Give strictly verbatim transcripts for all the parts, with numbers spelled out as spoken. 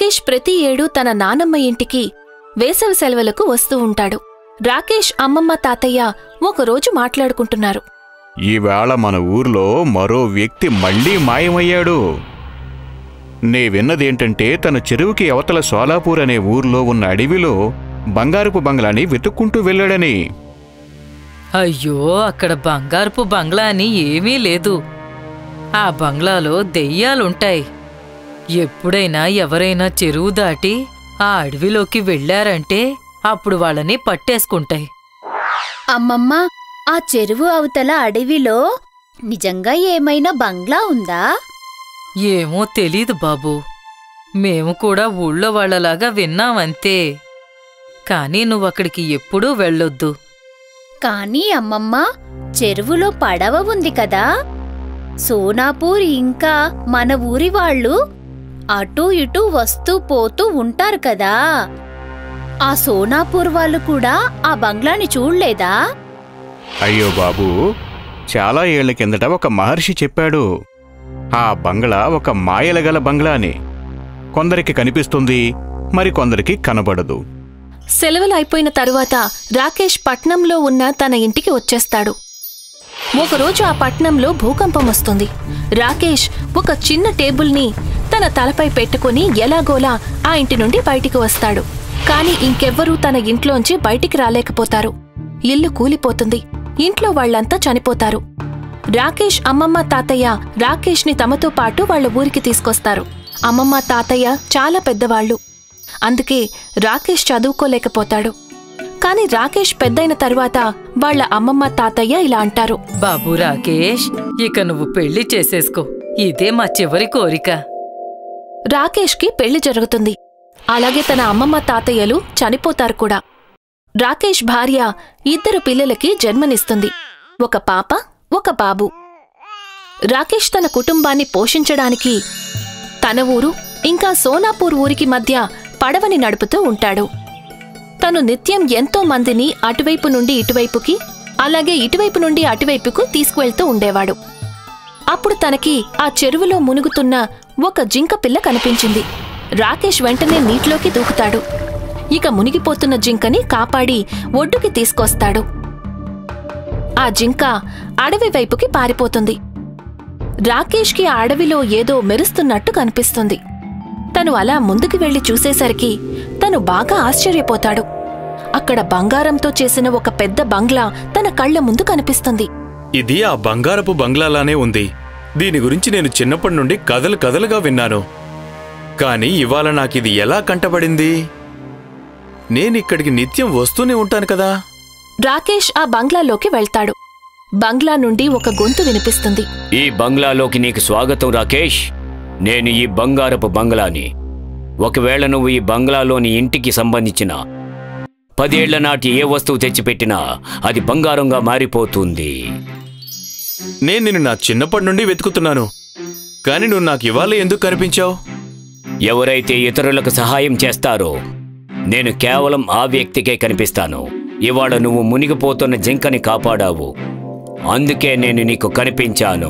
రాకేష్ ప్రతి ఏడూ తన నానమ్మ ఇంటికి వేసవి సెలవులకు వస్తూ ఉంటాడు. రాకేష్ అమ్మమ్మ తాతయ్య ఒకరోజు మాట్లాడుకుంటున్నారు. ఈవేళ మన ఊర్లో మరో వ్యక్తి మళ్లీ మాయమయ్యాడు. నే విన్నదేంటంటే తన చెరువుకి అవతల సోలాపూర్ అనే ఊర్లో ఉన్న అడవిలో బంగారపు బంగ్లాని వెతుక్కుంటూ వెళ్ళాడని. అయ్యో, అక్కడ బంగారపు బంగ్లా అని ఏమీ లేదు. ఆ బంగ్లాలో దెయ్యాలుంటాయి. ఎప్పుడైనా ఎవరైనా చెరువు దాటి ఆ అడవిలోకి వెళ్లారంటే అప్పుడు వాళ్ళని పట్టేసుకుంటాయి. అమ్మమ్మ, ఆ చెరువు అవతల అడవిలో నిజంగా ఏమైనా బంగ్లా ఉందా? ఏమో తెలీదు బాబూ. మేము కూడా ఊళ్ళో వాళ్లలాగా విన్నామంతే. కాని నువ్వక్కడికి ఎప్పుడూ వెళ్ళొద్దు. కానీ అమ్మమ్మ, చెరువులో పడవ ఉంది కదా. సోనాపూర్ ఇంకా మన ఊరి వాళ్ళు అటూ ఇటూ వస్తూ పోతూ ఉంటారు కదా. ఆ సోనాపూర్ వాళ్ళు కూడా ఆ బంగ్లాని చూడలేదా? అయ్యో బాబూ, చాలా ఏళ్ల కిందట ఒక మహర్షి చెప్పాడు, ఆ బంగ్లా ఒక మాయలగల బంగ్లా అని. కొందరికి కనిపిస్తుంది, మరికొందరికి కనబడదు. సెలవులు అయిపోయిన తరువాత రాకేష్ పట్నంలో ఉన్న తన ఇంటికి వచ్చేస్తాడు. ఒకరోజు ఆ పట్నంలో భూకంపం వస్తుంది. రాకేష్ ఒక చిన్న టేబుల్ని తన తలపై పెట్టుకుని ఎలాగోలా ఆ ఇంటి నుండి బయటికి వస్తాడు. కాని ఇంకెవ్వరూ తన ఇంట్లోంచి బయటికి రాలేకపోతారు. ఇల్లు కూలిపోతుంది. ఇంట్లో వాళ్లంతా చనిపోతారు. రాకేష్ అమ్మమ్మ తాతయ్య రాకేష్ని తమతో పాటు వాళ్ల ఊరికి తీసుకొస్తారు. అమ్మమ్మ తాతయ్య చాలా పెద్దవాళ్లు. అందుకే రాకేష్ చదువుకోలేకపోతాడు. కాని రాకేష్ పెద్దయిన తరువాత వాళ్ల అమ్మమ్మ తాతయ్య ఇలా అంటారు, బాబూ రాకేష్, ఇక నువ్వు పెళ్లి చేసేసుకో. ఇదే మా చివరి కోరిక. రాకేష్కి పెళ్లి జరుగుతుంది. అలాగే తన అమ్మమ్మ తాతయ్యలు చనిపోతారు కూడా. రాకేష్ భార్య ఇద్దరు పిల్లలకి జన్మనిస్తుంది. ఒక పాప, ఒక బాబు. రాకేష్ తన కుటుంబాన్ని పోషించడానికి తన ఊరు ఇంకా సోనాపూర్ ఊరికి మధ్య పడవని నడుపుతూ ఉంటాడు. తను నిత్యం ఎంతో మందిని అటువైపు నుండి ఇటువైపుకి, అలాగే ఇటువైపు నుండి అటువైపుకు తీసుకువెళ్తూ ఉండేవాడు. అప్పుడు తనకి ఆ చెరువులో మునుగుతున్న ఒక జింక పిల్ల కనిపించింది. రాకేష్ వెంటనే నీటిలోకి దూకుతాడు. ఇక మునిగిపోతున్న జింకని కాపాడి ఒడ్డుకి తీసుకొస్తాడు. ఆ జింక అడవి వైపుకి పారిపోతుంది. రాకేష్కి ఆ అడవిలో ఏదో మెరుస్తున్నట్టు కనిపిస్తుంది. తను అలా ముందుకు వెళ్లి చూసేసరికి తను బాగా ఆశ్చర్యపోతాడు. అక్కడ బంగారంతో చేసిన ఒక పెద్ద బంగ్లా తన కళ్ల ముందు కనిపిస్తుంది. ఇది ఆ బంగారపు బంగ్లాలానే ఉంది. దీని గురించి నేను చిన్నప్పటి నుండి కథలు కథలుగా విన్నాను. కాని ఇవాళ నాకిది ఎలా కంటపడింది? నేనిక్కడికి నిత్యం వస్తూనే ఉంటాను కదా. రాకేష్ ఆ బంగ్లాలోకి వెళ్తాడు. బంగ్లా నుండి ఒక గొంతు వినిపిస్తుంది. ఈ బంగ్లాలోకి నీకు స్వాగతం రాకేష్. నేను ఈ బంగారపు బంగ్లాని. ఒకవేళ నువ్వు ఈ బంగ్లాలోని ఇంటికి సంబంధించిన పదేళ్ల నాటి ఏ వస్తువు తెచ్చిపెట్టినా అది బంగారంగా మారిపోతుంది. నేను నిన్ను నా చిన్నప్పటి నుండి వెతుకుతున్నాను. కాని నువ్వు నాకు ఇవాళ ఎందుకు కనిపించావు? ఎవరైతే ఇతరులకు సహాయం చేస్తారో నేను కేవలం ఆ వ్యక్తికే కనిపిస్తాను. ఇవాళ నువ్వు మునిగిపోతున్న జింకని కాపాడావు, అందుకే నేను నీకు కనిపించాను.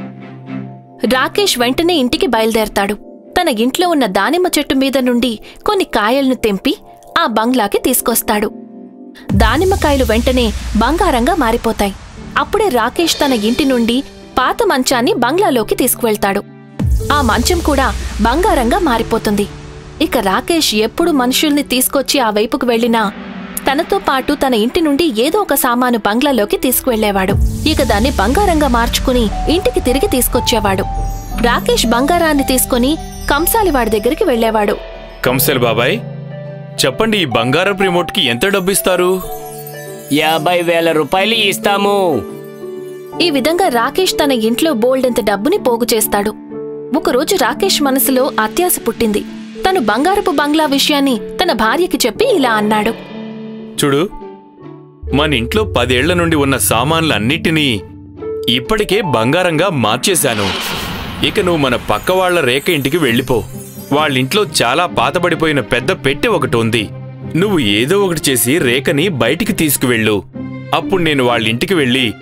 రాకేష్ వెంటనే ఇంటికి బయలుదేరతాడు. తన ఇంట్లో ఉన్న దానిమ్మ చెట్టు మీద నుండి కొన్ని కాయలను తెంపి ఆ బంగ్లాకి తీసుకొస్తాడు. దానిమ్మకాయలు వెంటనే బంగారంగా మారిపోతాయి. అప్పుడే రాకేష్ తన ఇంటి నుండి పాత మంచాన్ని బంగ్లాలోకి తీసుకువెళ్తాడు. ఆ మంచం కూడా బంగారంగా మారిపోతుంది. ఇక రాకేష్ ఎప్పుడు మనుషుల్ని తీసుకొచ్చి ఆ వైపుకు వెళ్లినా తనతో పాటు తన ఇంటి నుండి ఏదో ఒక సామాను బంగ్లాలోకి తీసుకువెళ్లేవాడు. ఇక దాన్ని బంగారంగా మార్చుకుని ఇంటికి తిరిగి తీసుకొచ్చేవాడు. రాకేష్ బంగారాన్ని తీసుకుని కంసాలివాడి దగ్గరికి వెళ్లేవాడు. కంసాలి బాబాయ్, చెప్పండి, ఈ బంగారపు రిమోట్కి ఎంత డబ్బిస్తారు? యాభై వేల రూపాయలు ఇస్తాము. ఈ విధంగా రాకేష్ తన ఇంట్లో బోల్డెంత డబ్బుని పోగు చేస్తాడు. ఒకరోజు రాకేష్ మనసులో అత్యాశ పుట్టింది. తను బంగారపు బంగ్లా విషయాన్ని తన భార్యకి చెప్పి ఇలా అన్నాడు. చూడు, మన ఇంట్లో పదేళ్ల నుండి ఉన్న సామాన్లన్నిటినీ ఇప్పటికే బంగారంగా మార్చేశాను. ఇక నువ్వు మన పక్క వాళ్ల రేఖ ఇంటికి వెళ్ళిపో. వాళ్ళింట్లో చాలా పాతబడిపోయిన పెద్ద పెట్టె ఒకటి ఉంది. నువ్వు ఏదో ఒకటి చేసి రేఖని బయటికి తీసుకువెళ్ళు. అప్పుడు నేను వాళ్ళింటికి వెళ్ళి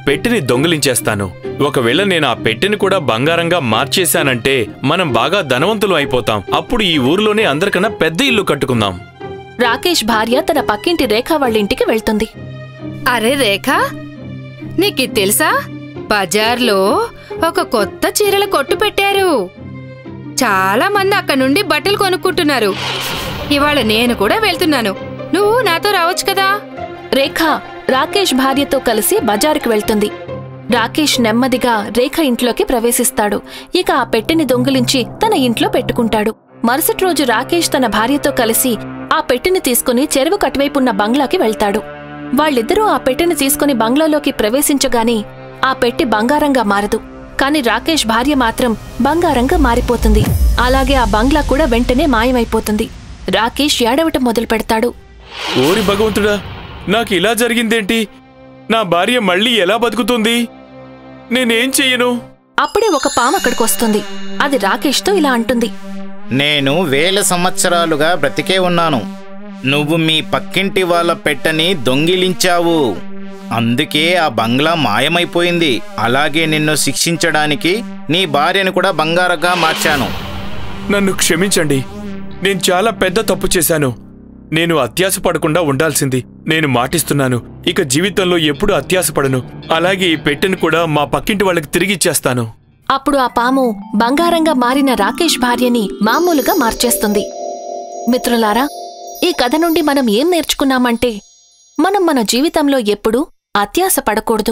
పెట్టెని దొంగిలించేస్తాను. ఒకవేళ నేను ఆ పెట్టెని కూడా బంగారంగా మార్చేశానంటే మనం బాగా ధనవంతులు అయిపోతాం. అప్పుడు ఈ ఊర్లోనే అందరికన్నా పెద్ద ఇల్లు కట్టుకుందాం. రాకేష్ భార్య తన పక్కింటి రేఖ వాళ్ళింటికి వెళ్తుంది. అరే రేఖ, నీకు తెలుసా, బజార్లో ఒక కొత్త చీరల కొట్టు పెట్టారు. చాలా మంది అక్కడ నుండి బట్టలు కొనుక్కుంటున్నారు. ఇవాళ నేను కూడా వెళ్తున్నాను. నువ్వు నాతో రావచ్చు కదా? రేఖ రాకేష్ భార్యతో కలిసి బజారుకి వెళ్తుంది. రాకేష్ నెమ్మదిగా రేఖ ఇంట్లోకి ప్రవేశిస్తాడు. ఇక ఆ పెట్టెని దొంగిలించి తన ఇంట్లో పెట్టుకుంటాడు. మరుసటి రోజు రాకేష్ తన భార్యతో కలిసి ఆ పెట్టెని తీసుకుని చెరువు కటువైపున్న బంగ్లాకి వెళ్తాడు. వాళ్ళిద్దరూ ఆ పెట్టెని తీసుకుని బంగ్లాలోకి ప్రవేశించగానే ఆ పెట్టె బంగారంగా మారదు. కాని రాకేష్ భార్య మాత్రం బంగారంగా మారిపోతుంది. అలాగే ఆ బంగ్లా కూడా వెంటనే మాయమైపోతుంది. రాకేష్ ఏడవటం మొదలు పెడతాడు. ఓరి భగవంతుడా, నాకు ఇలా జరిగిందేంటి? నా భార్య మళ్ళీ ఎలా బతుకుతుంది? నేనేం చెయ్యను? అప్పుడే ఒక పాము అక్కడికొస్తుంది. అది రాకేష్తో ఇలా అంటుంది. నేను వేల సంవత్సరాలుగా బ్రతికే ఉన్నాను. నువ్వు మీ పక్కింటి వాళ్ళ పెట్టని దొంగిలించావు. అందుకే ఆ బంగ్లా మాయమైపోయింది. అలాగే నిన్ను శిక్షించడానికి నీ భార్యను కూడా బంగారంగా మార్చాను. నన్ను క్షమించండి. నేను చాలా పెద్ద తప్పు చేశాను. నేను అత్యాశ పడకుండా ఉండాల్సింది. నేను మాటిస్తున్నాను, ఇక జీవితంలో ఎప్పుడు అత్యాశ పడను. అలాగే ఈ పెట్టెను కూడా మా పక్కింటి వాళ్ళకి తిరిగిచ్చేస్తాను. అప్పుడు ఆ పాము బంగారంగా మారిన రాకేష్ భార్యని మామూలుగా మార్చేస్తుంది. మిత్రులారా, ఈ కథ నుండి మనం ఏం నేర్చుకున్నామంటే, మనం మన జీవితంలో ఎప్పుడూ అత్యాశ పడకూడదు.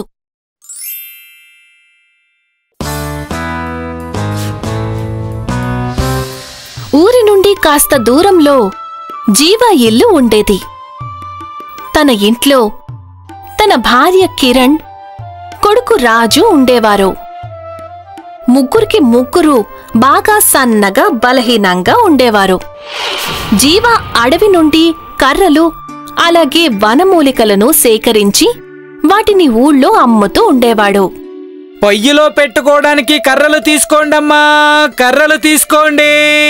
ఊరి నుండి కాస్త దూరంలో జీవా ఇల్లు ఉండేది. తన ఇంట్లో తన భార్య కిరణ్, కొడుకు రాజు ఉండేవారు. ముగ్గురికి ముగ్గురు బాగా సన్నగా బలహీనంగా ఉండేవారు. జీవ అడవి నుండి కర్రలు అలాగే వనమూలికలను సేకరించి వాటిని ఊళ్ళో అమ్ముతూ ఉండేవాడు. పొయ్యిలో పెట్టుకోవడానికి కర్రలు తీసుకోండమ్మా, కర్రలు తీసుకోండి.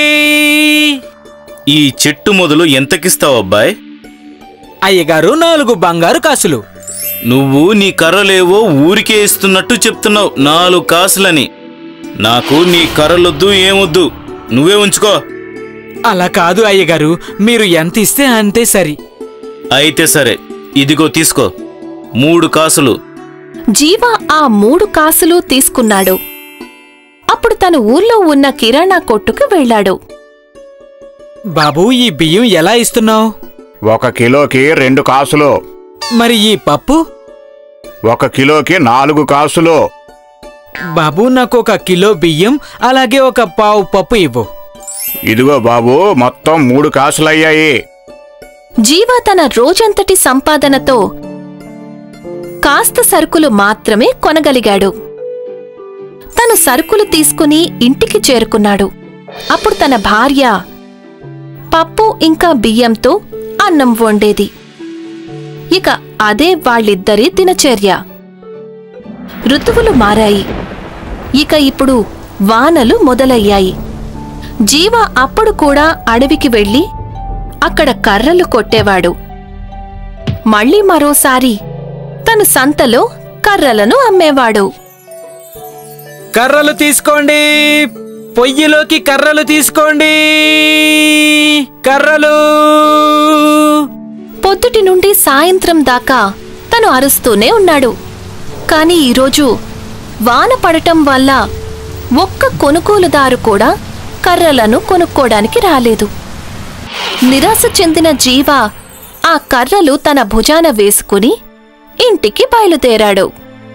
ఈ చెట్టు మొదలు ఎంతకిస్తావు అబ్బాయ్? అయ్యగారు, నాలుగు బంగారు కాసులు. నువ్వు నీ కర్రలేవో ఊరికే ఇస్తున్నట్టు చెప్తున్నావు, నాలుగు కాసులని. నాకు నీ కర్రలొద్దు, ఏమొద్దు, నువ్వే ఉంచుకో. అలా కాదు అయ్యగారు, మీరు ఎంత ఇస్తే అంతే సరి. అయితే సరే, ఇదిగో తీసుకో, మూడు కాసులు. జీవ ఆ మూడు కాసులు తీసుకున్నాడు. అప్పుడు తను ఊర్లో ఉన్న కిరాణా కొట్టుకు వెళ్ళాడు. బాబూ, ఈ బియ్యం ఎలా ఇస్తున్నావు? ఒక కిలోకి రెండు కాసులు. మరి ఈ పప్పు? ఒక కిలోకి నాలుగు కాసులు. బాబూ, నాకు ఒక కిలో బియ్యం అలాగే ఒక పావు పప్పు ఇవ్వు. ఇదిగో బాబూ, మొత్తం మూడు కాసులయ్యాయి. జీవ తన రోజంతటి సంపాదనతో కాస్త సరుకులు మాత్రమే కొనగలిగాడు. తను సరుకులు తీసుకుని ఇంటికి చేరుకున్నాడు. అప్పుడు తన భార్య పప్పు ఇంకా బియ్యంతో అన్నం వండేది. ఇక అదే వాళ్ళిద్దరి దినచర్య. ఋతువులు మారాయి. ఇక ఇప్పుడు వానలు మొదలయ్యాయి. జీవ అప్పుడు కూడా అడవికి వెళ్ళి అక్కడ కర్రలు కొట్టేవాడు. మళ్ళీ మరోసారి తను సంతలో కర్రలను అమ్మేవాడు. కర్రలు తీసుకోండి, పొయ్యిలోకి కర్రలు తీసుకోండి, కర్రలు. పొద్దుటి నుండి సాయంత్రం దాకా తను అరుస్తూనే ఉన్నాడు. కాని ఈరోజు వాన పడటం వల్ల ఒక్క కొనుగోలుదారు కూడా కర్రలను కొనుక్కోడానికి రాలేదు. నిరాశ చెందిన జీవ ఆ కర్రలు తన భుజాన వేసుకుని ఇంటికి బయలుదేరాడు.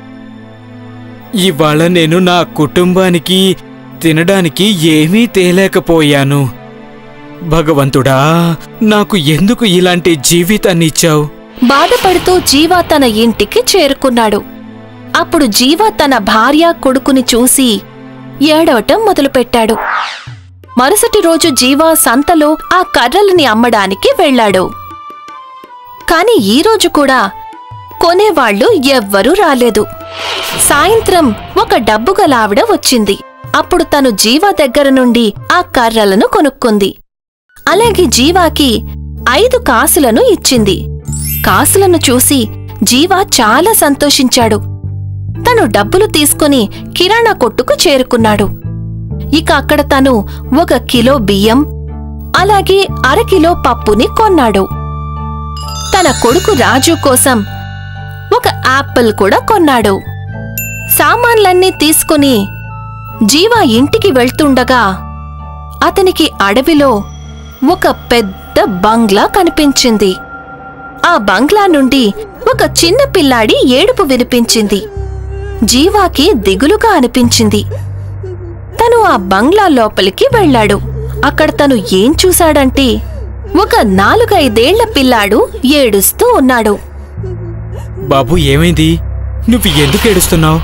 ఇవాళ నేను నా కుటుంబానికి తినడానికి ఏమీ తేలేకపోయాను. భగవంతుడా, నాకు ఎందుకు ఇలాంటి జీవితాన్నిచ్చావు? బాధపడుతూ జీవ తన ఇంటికి చేరుకున్నాడు. అప్పుడు జీవ తన భార్య కొడుకుని చూసి ఏడవటం మొదలుపెట్టాడు. మరుసటి రోజు జీవ సంతలో ఆ కర్రలని అమ్మడానికి వెళ్ళాడు. కాని ఈరోజు కూడా కొనేవాళ్లు ఎవ్వరూ రాలేదు. సాయంత్రం ఒక డబ్బుగలావిడ వచ్చింది. అప్పుడు తను జీవ దగ్గర నుండి ఆ కర్రలను కొనుక్కుంది. అలాగే జీవాకి ఐదు కాసులను ఇచ్చింది. కాసులను చూసి జీవ చాలా సంతోషించాడు. తను డబ్బులు తీసుకుని కిరాణా కొట్టుకు చేరుకున్నాడు. ఇక అక్కడ తను ఒక కిలో బియ్యం అలాగే అరకిలో పప్పుని కొన్నాడు. తన కొడుకు రాజు కోసం ఒక యాపిల్ కూడా కొన్నాడు. సామాన్లన్నీ తీసుకుని జీవా ఇంటికి వెళ్తుండగా అతనికి అడవిలో ఒక పెద్ద బంగ్లా కనిపించింది. ఆ బంగ్లా నుండి ఒక చిన్న పిల్లాడి ఏడుపు వినిపించింది. జీవాకి దిగులుగా అనిపించింది. తను ఆ బంగ్లా లోపలికి వెళ్ళాడు. అక్కడ తను ఏం చూశాడంటే ఒక నాలుగైదేళ్ల పిల్లాడు ఏడుస్తూ ఉన్నాడు. బాబు ఏమైంది? నువ్వు ఎందుకు ఏడుస్తున్నావు?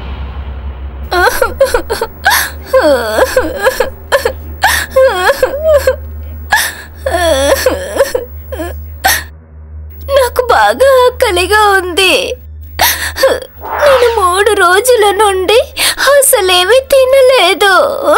నాకు బాగా ఆకలిగా ఉంది. నేను మూడు రోజుల నుండి అసలేమీ తినలేదు.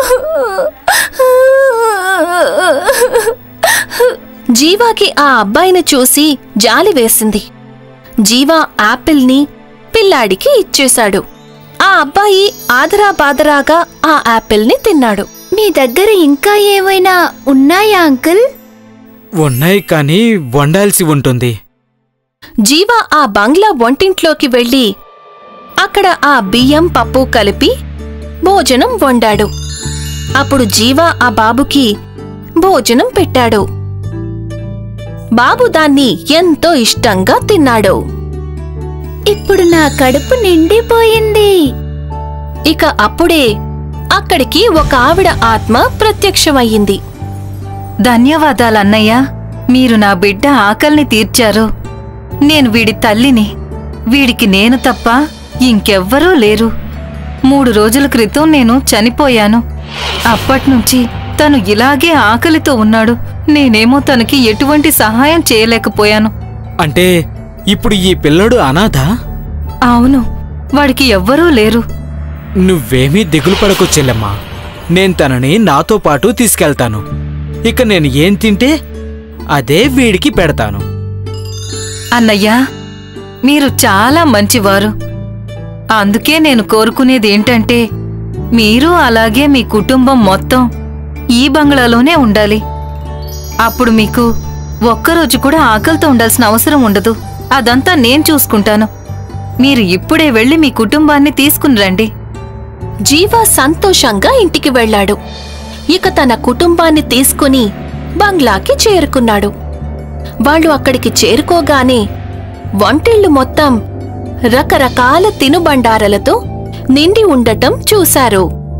జీవాకి ఆ అబ్బాయిని చూసి జాలి వేసింది. జీవా యాపిల్ని పిల్లాడికి ఇచ్చేశాడు. ఆ అబ్బాయి ఆదరా బాదరాగా ఆ యాపిల్ని తిన్నాడు. మీ దగ్గర ఇంకా ఏమైనా ఉన్నాయా అంకుల్? ఉన్నాయి, కానీ వండాల్సి ఉంటుంది. జీవా ఆ బంగ్లా వంటింట్లోకి వెళ్ళి అక్కడ ఆ బియ్యం పప్పు కలిపి భోజనం వండాడు. అప్పుడు జీవా ఆ బాబుకి భోజనం పెట్టాడు. బాబు దాన్ని ఎంతో ఇష్టంగా తిన్నాడు. ఇప్పుడు నా కడుపు నిండిపోయింది. ఇక అప్పుడే అక్కడికి ఒక ఆవిడ ఆత్మ ప్రత్యక్షమయ్యింది. ధన్యవాదాలన్నయ్య, మీరు నా బిడ్డ ఆకలిని తీర్చారు. నేను వీడి తల్లిని. వీడికి నేను తప్ప ఇంకెవ్వరూ లేరు. మూడు రోజుల క్రితం నేను చనిపోయాను. అప్పట్నుంచి తను ఇలాగే ఆకలితో ఉన్నాడు. నేనేమో తనకి ఎటువంటి సహాయం చేయలేకపోయాను. అంటే ఇప్పుడు ఈ పిల్లడు అనాథ? అవును, వాడికి ఎవ్వరూ లేరు. నువ్వేమీ దిగులు పడకు చెల్లెమ్మా. నేను తనని నాతో పాటు తీసుకెళ్తాను. ఇక నేను ఏం తింటే అదే వీడికి పెడతాను. అన్నయ్యా, మీరు చాలా మంచివారు. అందుకే నేను కోరుకునేదేంటంటే మీరు అలాగే మీ కుటుంబం మొత్తం ఈ బంగ్లాలోనే ఉండాలి. అప్పుడు మీకు ఒక్కరోజు కూడా ఆకలితో ఉండాల్సిన అవసరం ఉండదు. అదంతా నేను చూసుకుంటాను. మీరు ఇప్పుడే వెళ్ళి మీ కుటుంబాన్ని తీసుకుని రండి. జీవా సంతోషంగా ఇంటికి వెళ్ళాడు. ఇక తన కుటుంబాన్ని తీసుకుని బంగ్లాకి చేరుకున్నాడు. వాళ్ళు అక్కడికి చేరుకోగానే వంటిల్లు మొత్తం రకరకాల తినుబండారాలతో నిండి ఉండటం చూశారు.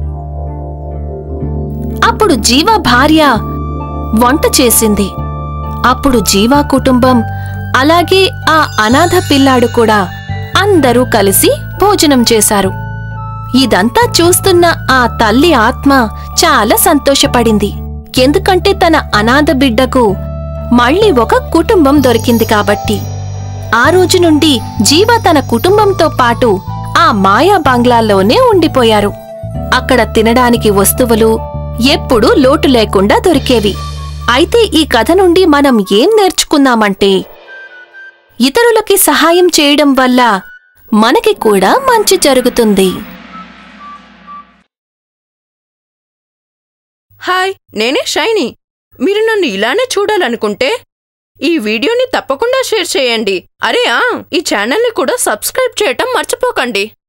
అప్పుడు జీవా భార్య వంట చేసింది. అప్పుడు జీవా కుటుంబం అలాగే ఆ అనాథ పిల్లాడు కూడా అందరూ కలిసి భోజనం చేశారు. ఇదంతా చూస్తున్న ఆ తల్లి ఆత్మ చాలా సంతోషపడింది. ఎందుకంటే తన అనాథ బిడ్డకు మళ్ళీ ఒక కుటుంబం దొరికింది కాబట్టి. ఆ రోజు నుండి జీవా తన కుటుంబంతో పాటు ఆ మాయా బంగ్లాల్లోనే ఉండిపోయారు. అక్కడ తినడానికి వస్తువులు ఎప్పుడూ లోటు లేకుండా దొరికేవి. అయితే ఈ కథ నుండి మనం ఏం నేర్చుకున్నామంటే, ఇతరులకి సహాయం చేయడం వల్ల మనకి కూడా మంచి జరుగుతుంది. హాయ్, నేనే షైనీ. మీరు నన్ను ఇలానే చూడాలనుకుంటే ఈ వీడియోని తప్పకుండా షేర్ చేయండి. అరే ఆ ఈ ఛానల్ని కూడా సబ్స్క్రైబ్ చేయటం మర్చిపోకండి.